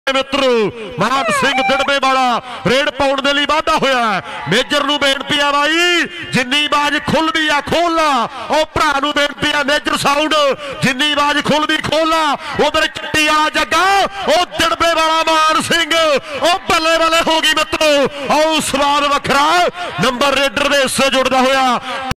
मित्रों मान सिंह दिड़बे वाला रेड पाउण दे लई वाधा होया मेजर नूं बेनती आ भाई जिन्नी बाज खुलदी आ खोलना ओ भरा नूं बेनती आ मेजर साउंड जिन्नी बाज खुलदी खोलना उधर चिट्टी वाला जग्गा ओ दिड़बे वाला मान सिंह ओ बल्ले बल्ले हो गई मित्रों ओ स्वाद वखरा नंबर रेडर दे हिस्से जुड़दा होया।